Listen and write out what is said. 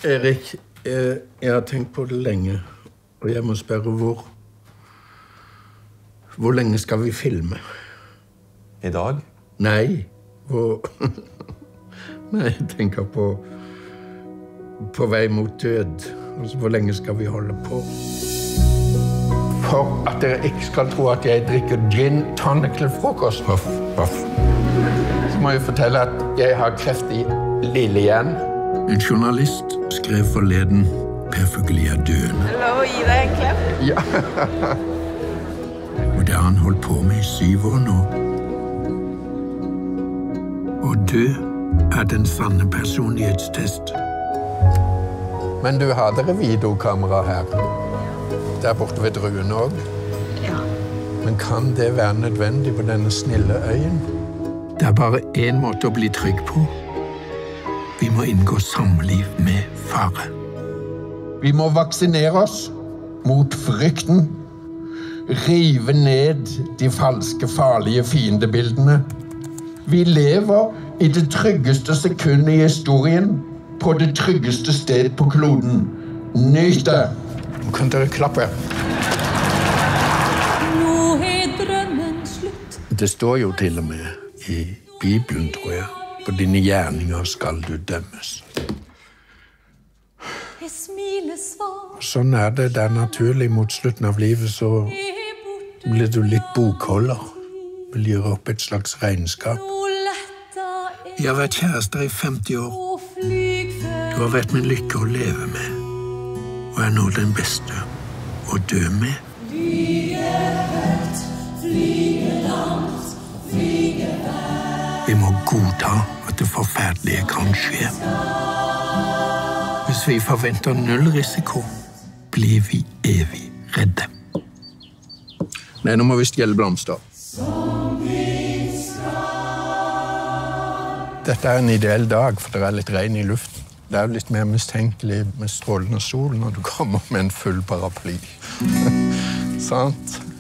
Erik, jeg har tenkt på det lenge, og jeg må spørre hvor lenge skal vi filme? I dag? Nei, Nei, jeg tenker på vei mot død. Altså, hvor lenge skal vi holde på? For at dere ikke skal tro at jeg drikker gin tonic til frokost. Så må jeg fortelle at jeg har kreft i lillehjernen. En journalist skrev forleden Per Fugelli er døende. Lov å gi deg en klem? Ja. Og det har han holdt på med i 7 år nå. Å dø er den sanne personlighetstest. Men du har dere videokamera her. Der borte ved druen også. Ja. Men kan det være nødvendig på denne snille øyen? Det er bare en måte å bli trygg på. Vi må inngå samliv med fare. Vi må vaksinere oss mot frykten. Rive ned de falske, farlige fiendebildene. Vi lever i det tryggeste sekundet i historien, på det tryggeste sted på kloden. Nyt det! Nå kan dere klappe. Nå er drømmen slutt. Det står jo til og med i Bibelen, tror jeg. På dine gjerninger skal du dømmes. Jeg smiler svart. Sånn er det. Det er naturlig mot slutten av livet, så blir du litt bokholder. Vil gjøre opp et slags regnskap. Jeg har vært kjærester i 50 år. Du har vært min lykke å leve med. Og er nå den beste å dø med. Flyge høyt, flyge langt, flyge vær. Vi må godta at det forferdelige kan skje. Hvis vi forventer null risiko, blir vi evig redde. Nei, nå må vi stjele blomster. Dette er en ideell dag, for det er litt regn i luften. Det er litt mer mistenkelig med strålende sol når du kommer med en full paraply. Sant?